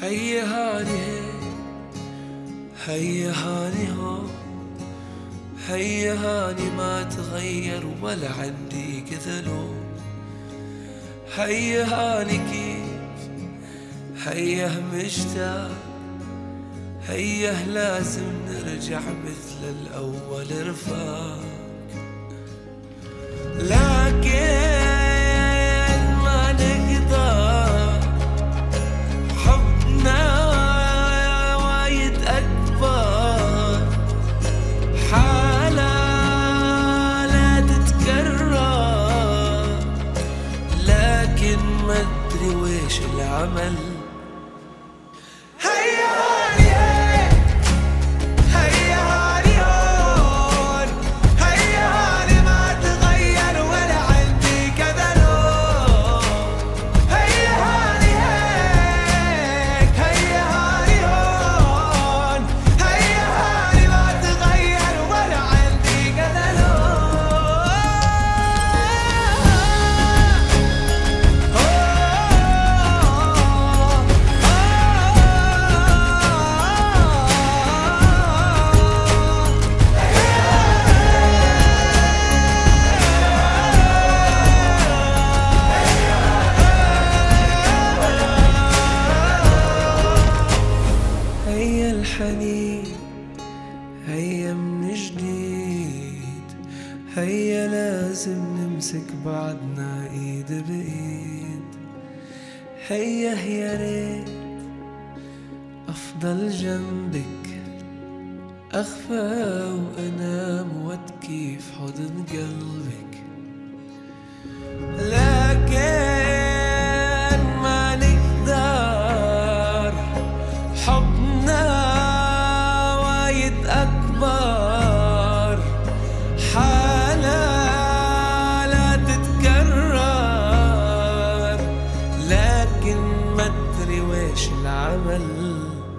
هيا هاني هيا هاني هون، هيا هاني ما تغير ولا عندي كذا لون. هيا هاني كيف هيا مشتاق، هيا لازم نرجع مثل الأول رفاق. لكن ما نقدر، حبنا وايد أكبر، حالة لا تتكرر، لكن ما أدري ويش العمل. هيا الحنين هيا من جديد، هيا لازم نمسك بعضنا ايد بايد. هيا يا ريت افضل جنبك، اخفى وانام واتكي في حضن قلبك. لكن ما نقدر، حبنا وايد أكبر، حالة لا تتكرر، لكن ما أدري ويش العمل.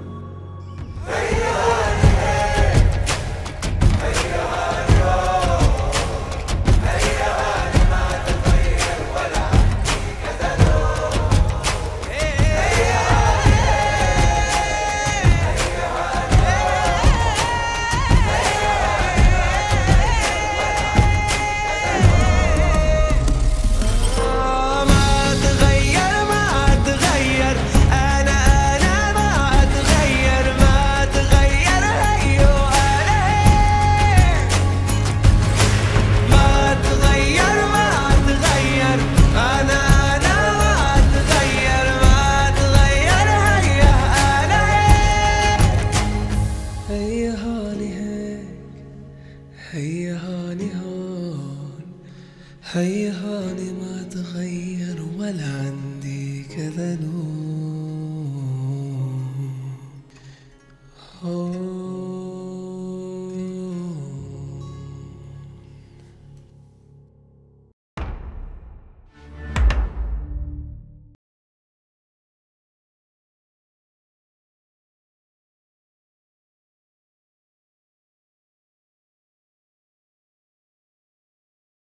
هيا هاني هون، هيا هاني ما تغير ولا عندي كذا نور.